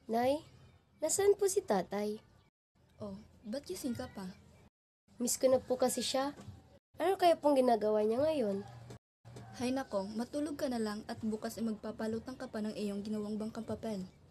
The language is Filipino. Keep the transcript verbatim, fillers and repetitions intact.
Nay, nasaan po si tatay? Oh, ba't gising ka pa? Miss ko na po kasi siya. Ano kaya pong ginagawa niya ngayon? Hay nako, matulog ka na lang at bukas ay magpapalutang ka pa ng iyong ginawang bangkang papel.